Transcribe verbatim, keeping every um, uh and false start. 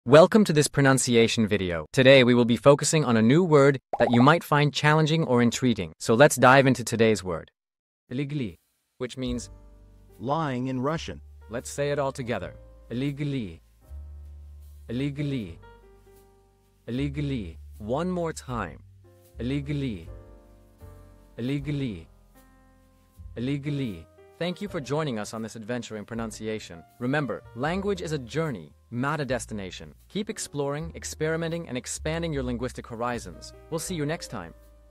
Welcome to this pronunciation video. Today we will be focusing on a new word that you might find challenging or intriguing. So let's dive into today's word. Legli, which means lying in Russian. Let's say it all together. Legli. Legli. Legli. One more time. Legli. Legli. Legli. Thank you for joining us on this adventure in pronunciation. Remember, language is a journey, not a destination. Keep exploring, experimenting, and expanding your linguistic horizons. We'll see you next time.